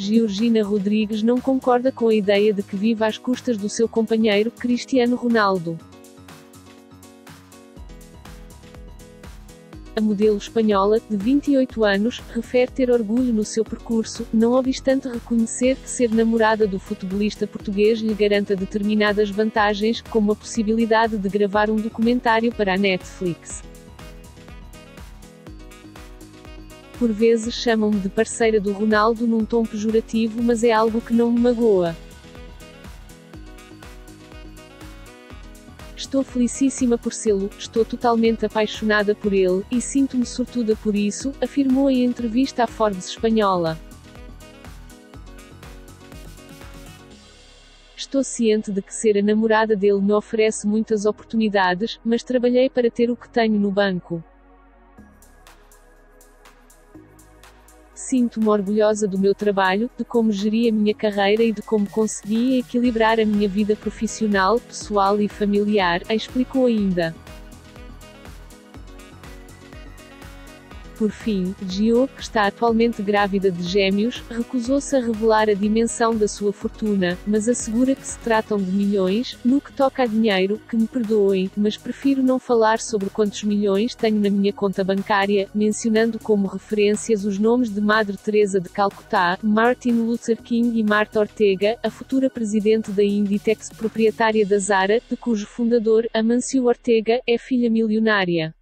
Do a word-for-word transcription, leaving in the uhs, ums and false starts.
Georgina Rodrigues não concorda com a ideia de que viva às custas do seu companheiro, Cristiano Ronaldo. A modelo espanhola, de vinte e oito anos, refere ter orgulho no seu percurso, não obstante reconhecer que ser namorada do futebolista português lhe garanta determinadas vantagens, como a possibilidade de gravar um documentário para a Netflix. Por vezes chamam-me de parceira do Ronaldo num tom pejorativo, mas é algo que não me magoa. Estou felicíssima por sê-lo, estou totalmente apaixonada por ele, e sinto-me sortuda por isso, afirmou em entrevista à Forbes espanhola. Estou ciente de que ser a namorada dele me oferece muitas oportunidades, mas trabalhei para ter o que tenho no banco. Sinto-me orgulhosa do meu trabalho, de como geri a minha carreira e de como consegui equilibrar a minha vida profissional, pessoal e familiar, explicou ainda. Por fim, Gio, que está atualmente grávida de gêmeos, recusou-se a revelar a dimensão da sua fortuna, mas assegura que se tratam de milhões. No que toca a dinheiro, que me perdoem, mas prefiro não falar sobre quantos milhões tenho na minha conta bancária, mencionando como referências os nomes de Madre Teresa de Calcutá, Martin Luther King e Marta Ortega, a futura presidente da Inditex proprietária da Zara, de cujo fundador, Amancio Ortega, é filha milionária.